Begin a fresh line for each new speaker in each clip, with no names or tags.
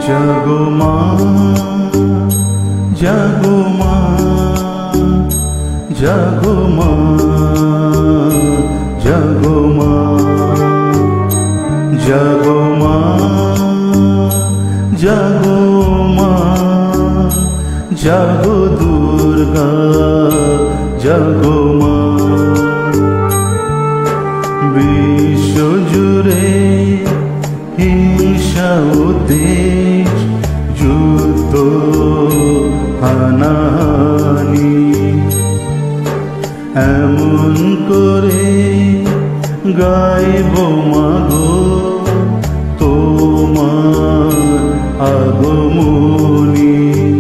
জাগো মা, জাগো মা, জাগো মা, জাগো মা, জাগো মা, জাগো মা, জাগো দুর্গা, জাগো মা। বিশ্ব জুড়ে হিংসা ও দেশ, যুদ্ধ হানাহানি, এমন করে গাইব মাগো তোমার আগমনী।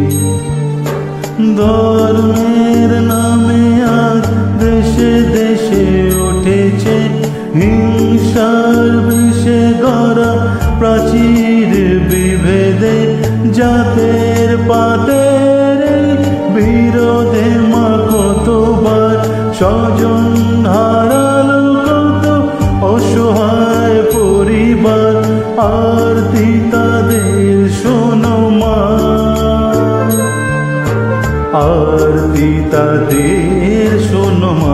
ধর্মের নামে আজ দেশে দেশে উঠেছে হিংসার বিষে গড়া প্রাচীর বিভেদে, জাতের পাতের বিরোধে মা কতবার স্বজন হারালো, কত অসহায় পরিবার, আরতি তাদের শোনো মা, আরতি তাদের শোনো মা।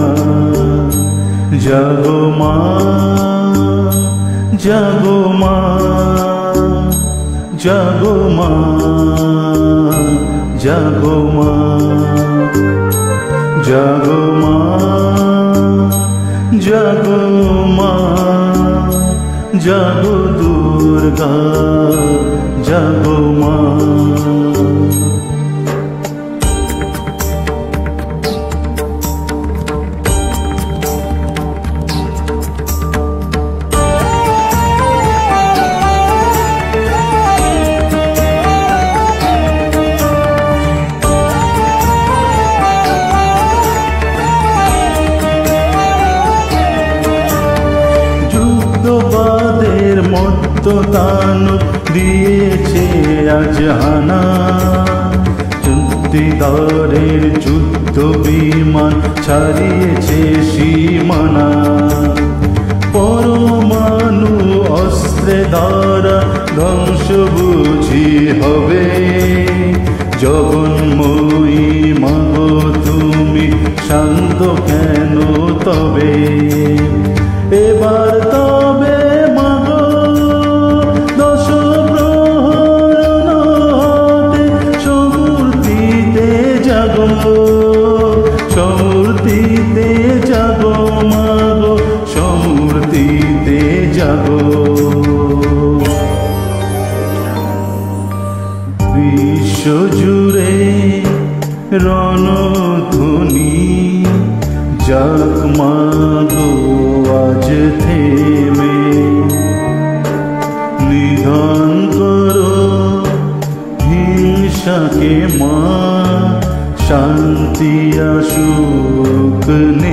জাগো মা, জাগো মা, জাগো মা, জাগো মা, জাগো মা, জাগো মা, জাগো দুর্গা, জাগো মা। যুদ্ধবাদের মধ্যতান দিয়েছে আজ হানা, যুক্তিদারের যুদ্ধ বিমান ছাড়িয়েছে সীমানা, পরমাণু অস্ত্রে দ্বারা ধ্বংস বুঝি হবে, জগন্ময়ী মাগো তুমি শান্ত কেন তবে, এবার তবে মাগো দশ প্রহরণ হতে সমূর্তিতে জাগো, সমূর্তিতে জাগো মাগো, সমূর্তিতে জাগো। বিশ্ব জুড়ে রণধ্বনি যাক মাগো আজ থেমে, নিধন করো হিংসাকে মা, শান্তি আসুক।